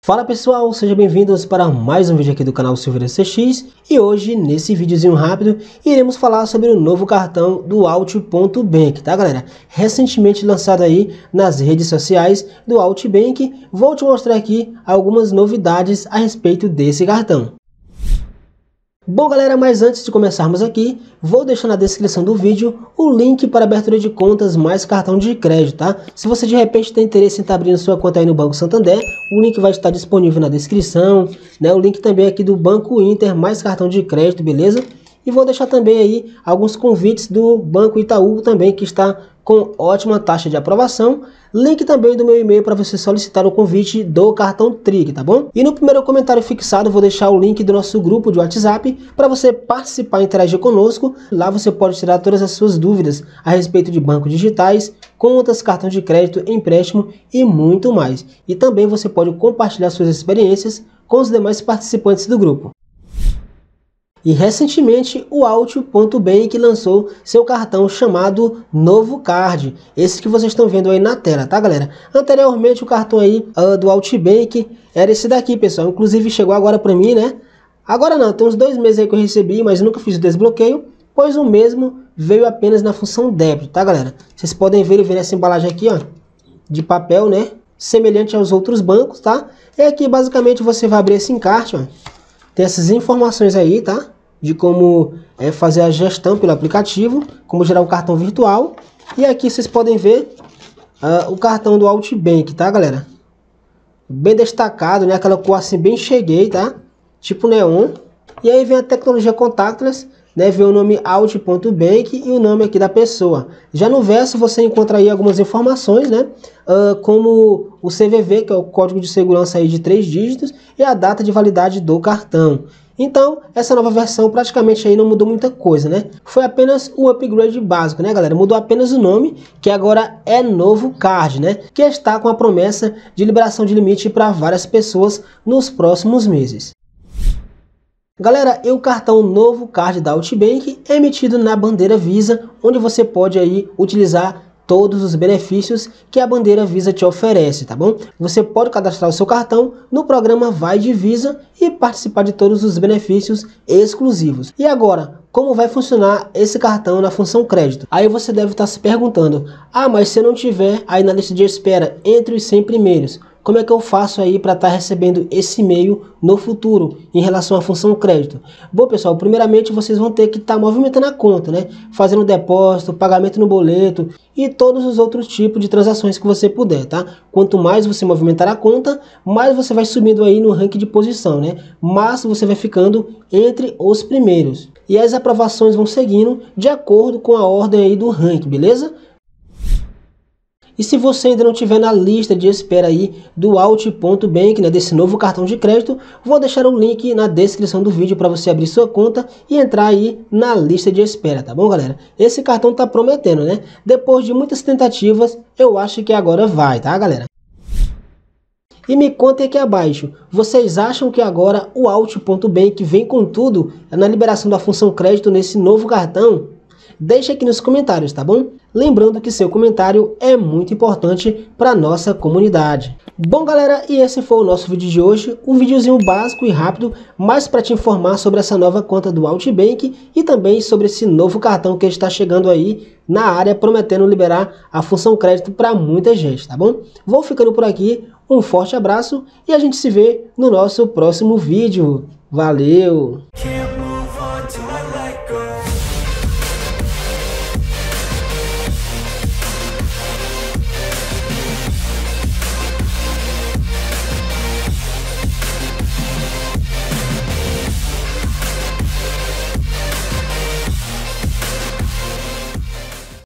Fala pessoal, sejam bem-vindos para mais um vídeo aqui do canal Silveira CX e hoje, nesse videozinho rápido, iremos falar sobre o novo cartão do Alt.Bank, tá galera? Recentemente lançado aí nas redes sociais do Alt.Bank, vou te mostrar aqui algumas novidades a respeito desse cartão. Bom galera, mas antes de começarmos aqui, vou deixar na descrição do vídeo o link para abertura de contas mais cartão de crédito, tá? Se você de repente tem interesse em estar abrindo sua conta aí no Banco Santander, o link vai estar disponível na descrição, né? O link também aqui do Banco Inter mais cartão de crédito, beleza? E vou deixar também aí alguns convites do Banco Itaú também, que está com ótima taxa de aprovação. Link também do meu e-mail para você solicitar o convite do cartão Trig, tá bom? E no primeiro comentário fixado vou deixar o link do nosso grupo de WhatsApp para você participar e interagir conosco. Lá você pode tirar todas as suas dúvidas a respeito de bancos digitais, contas, cartão de crédito, empréstimo e muito mais. E também você pode compartilhar suas experiências com os demais participantes do grupo. E recentemente o Alt.Bank lançou seu cartão chamado Novo Card, esse que vocês estão vendo aí na tela, tá galera? Anteriormente o cartão aí do Alt.Bank era esse daqui, pessoal, inclusive chegou agora para mim, né? Agora não, tem uns 2 meses aí que eu recebi, mas nunca fiz o desbloqueio, pois o mesmo veio apenas na função débito, tá galera? Vocês podem ver, ele vem nessa embalagem aqui, ó, de papel, né? Semelhante aos outros bancos, tá? E aqui basicamente você vai abrir esse encarte, ó. Tem essas informações aí, tá? De como fazer a gestão pelo aplicativo, como gerar um cartão virtual. E aqui vocês podem ver o cartão do Alt.Bank, tá galera? Bem destacado, né? Aquela cor assim bem cheguei, tá? Tipo neon. E aí vem a tecnologia contactless, né? Vem o nome Alt.Bank e o nome aqui da pessoa. Já no verso você encontra aí algumas informações, né? Como o CVV, que é o código de segurança aí de 3 dígitos, e a data de validade do cartão. Então, essa nova versão praticamente aí não mudou muita coisa, né? Foi apenas o upgrade básico, né, galera? Mudou apenas o nome, que agora é Novo Card, né? Que está com a promessa de liberação de limite para várias pessoas nos próximos meses. Galera, e o cartão Novo Card da Alt.Bank é emitido na bandeira Visa, onde você pode aí utilizar todos os benefícios que a bandeira Visa te oferece, tá bom? Você pode cadastrar o seu cartão no programa Vai de Visa e participar de todos os benefícios exclusivos. E agora, como vai funcionar esse cartão na função crédito? Aí você deve estar se perguntando, mas se eu não tiver aí na lista de espera entre os 100 primeiros, como é que eu faço aí para estar recebendo esse e-mail no futuro em relação à função crédito? Bom pessoal, primeiramente vocês vão ter que estar movimentando a conta, né? Fazendo depósito, pagamento no boleto e todos os outros tipos de transações que você puder, tá? Quanto mais você movimentar a conta, mais você vai subindo aí no ranking de posição, né? Mas você vai ficando entre os primeiros. E as aprovações vão seguindo de acordo com a ordem aí do ranking, beleza? E se você ainda não estiver na lista de espera aí do Alt.Bank, né, desse novo cartão de crédito, vou deixar o link na descrição do vídeo para você abrir sua conta e entrar aí na lista de espera, tá bom galera? Esse cartão tá prometendo, né? Depois de muitas tentativas, eu acho que agora vai, tá galera? E me contem aqui abaixo, vocês acham que agora o Alt.Bank vem com tudo na liberação da função crédito nesse novo cartão? Deixa aqui nos comentários, tá bom? Lembrando que seu comentário é muito importante para nossa comunidade. Bom galera, e esse foi o nosso vídeo de hoje, um videozinho básico e rápido, mas para te informar sobre essa nova conta do Alt.Bank e também sobre esse novo cartão que está chegando aí na área, prometendo liberar a função crédito para muita gente, tá bom? Vou ficando por aqui, um forte abraço e a gente se vê no nosso próximo vídeo. Valeu!